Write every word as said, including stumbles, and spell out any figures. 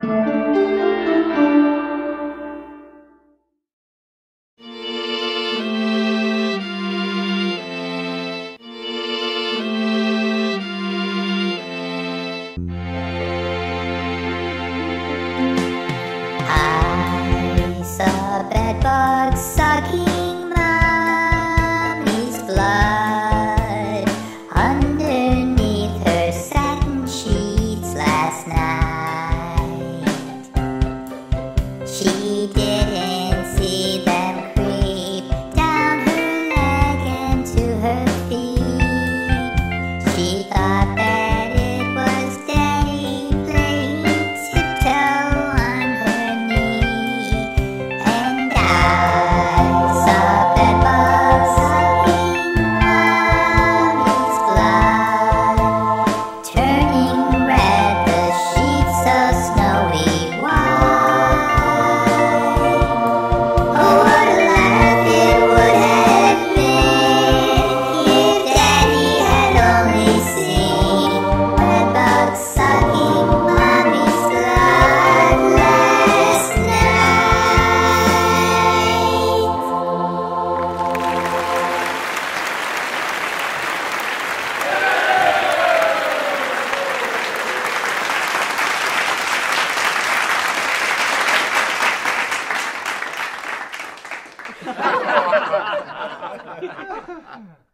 I saw a bedbug sucking Mommy's blood underneath her satin sheets last night. She didn't see them creep down her leg and to her feet. She thought that it was Daddy playing tiptoe on her knee. And I saw bedbugs sucking Mommy's blood, turning red the sheets so snowy white. Oh, what a laugh it would have been if Daddy had only seen bedbugs sucking Mommy's blood last night. Ha ha ha ha!